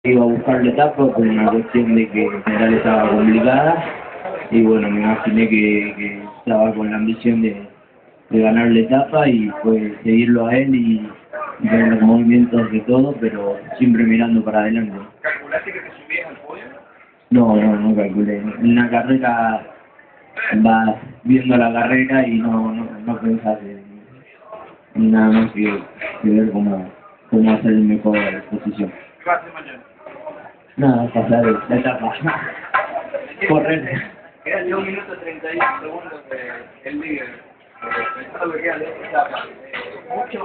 Iba a buscar la etapa por una cuestión de que en general estaba complicada y bueno, me imaginé que estaba con la ambición de ganar la etapa y fue seguirlo a él y ver los movimientos de todo, pero siempre mirando para adelante. ¿Calculaste que te subías al podio? No calculé. En una carrera vas viendo la carrera y no pensás en nada más que ver cómo hacer la mejor posición. ¿Qué vas a hacer mañana? Nada, pasar la etapa. Correr. Quedan 2 minutos 31 segundos del líder. Pensando que quedan 2 etapas. Mucho.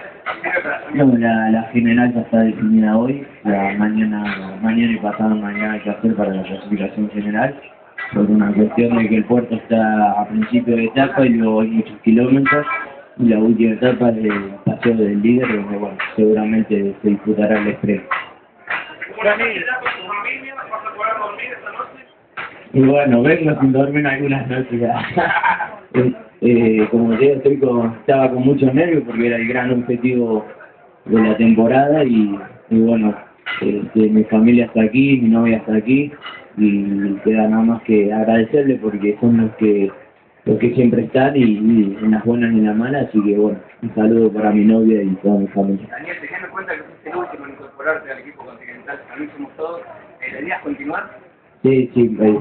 No, la general ya está definida hoy. Mañana y pasado mañana hay que hacer para la clasificación general. Por una cuestión de que el puerto está a principio de etapa y luego hay muchos kilómetros. Y la última etapa es el paseo del líder, donde bueno, seguramente se disputará el expreso. Dani, ¿con tu familia? ¿Vas a poder dormir esta noche? Y bueno, vengo sin dormir algunas noches ya. Como te digo, estaba con muchos nervios porque era el gran objetivo de la temporada y bueno, mi familia está aquí, mi novia está aquí y queda nada más que agradecerle porque son los que siempre están y en las buenas y en las malas, así que bueno, un saludo para mi novia y toda mi familia. Daniel, teniendo en cuenta que fuiste el último en incorporarte al equipo continental, también somos todos, ¿la idea es continuar? Sí,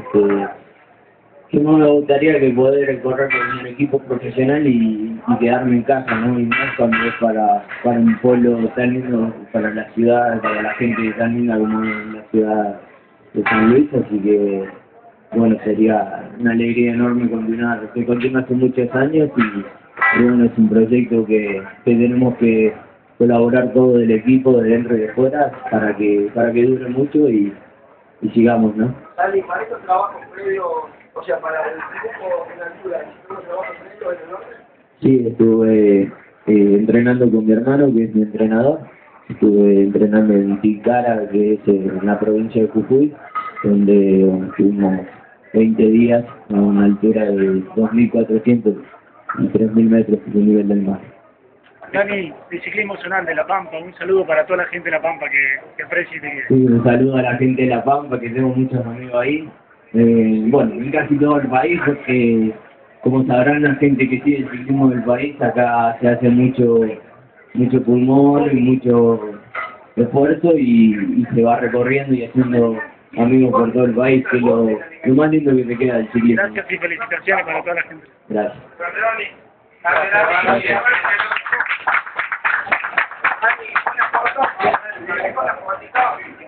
que no me gustaría que poder correr con un equipo profesional y quedarme en casa, ¿no? Y más cuando es para un pueblo tan lindo, para la ciudad, para la gente tan linda como es la ciudad de San Luis, así que, bueno, sería una alegría enorme continuar, que continúa hace muchos años y bueno, es un proyecto que tenemos que colaborar todo el equipo de dentro y de fuera para que dure mucho y sigamos, ¿no? Dani, para estos trabajos previos, o sea, para el grupo en altura, ¿hiciste los trabajos previos en el norte? Sí, estuve entrenando con mi hermano, que es mi entrenador. Estuve entrenando en Tilcara, que es en la provincia de Jujuy, donde estuvimos 20 días a una altura de 2.400 y 3.000 metros de nivel del mar. Dani, de Ciclismo Zonal de La Pampa, un saludo para toda la gente de La Pampa que aprecia y te quiere. Sí, un saludo a la gente de La Pampa, que tengo muchos amigos ahí. Bueno, en casi todo el país, porque como sabrán la gente que sigue el ciclismo del país, acá se hace mucho pulmón y mucho esfuerzo y se va recorriendo y haciendo amigos por todo el país, que es lo más lindo que te queda del ciclismo. Gracias y felicitaciones para toda la gente. Gracias. Gracias. Dani, una foto.